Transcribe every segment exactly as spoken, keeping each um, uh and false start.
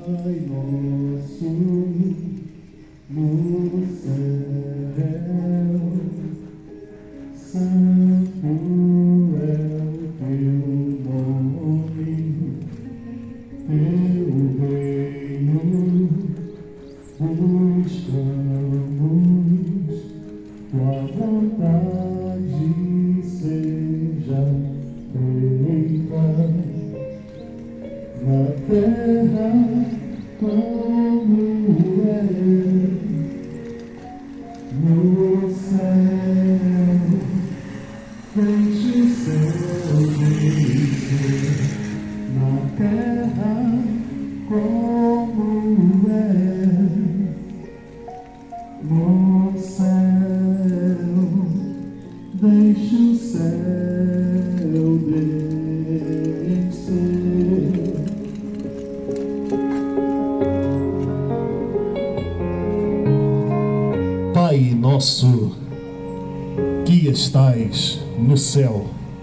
Pai nosso, que estais no céu,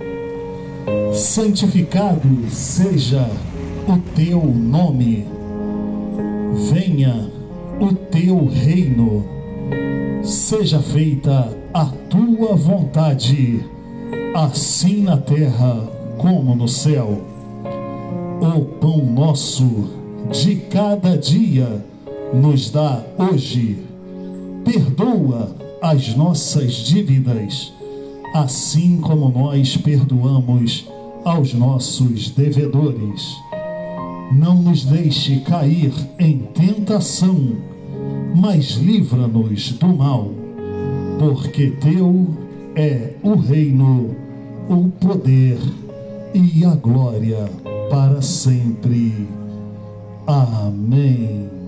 santificado seja o teu nome. Venha o teu reino, seja feita a tua vontade, assim na terra como no céu. O pão nosso de cada dia nos dá hoje. Perdoa as nossas dívidas, assim como nós perdoamos aos nossos devedores. Não nos deixe cair em tentação, mas livra-nos do mal, porque teu é o reino, o poder e a glória para sempre. Amém.